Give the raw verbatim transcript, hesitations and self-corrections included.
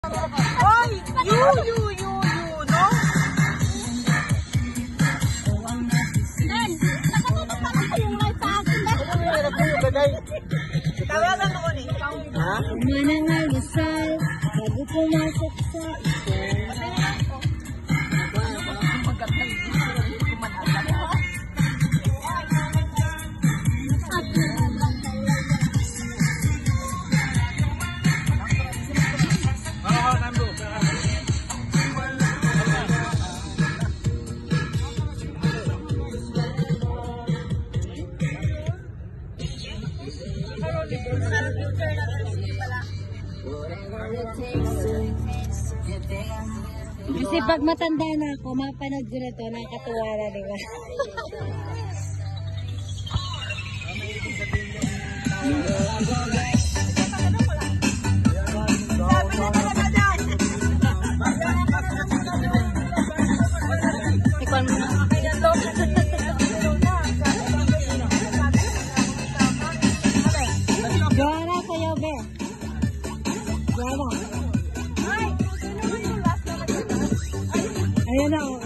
Ay, you, you, you, you, no? Nen, nakatutok pa lang kayong live sa akin. Tawagan ako ni. Ha? Manangal masal, bago pumasok sa ito. Kasi pag matanda na ako, mapanood ko na ito, nakakatuwa na, di ba? Tikman mo na. Gana sa'yo, be. Gana. Ayan na, oh.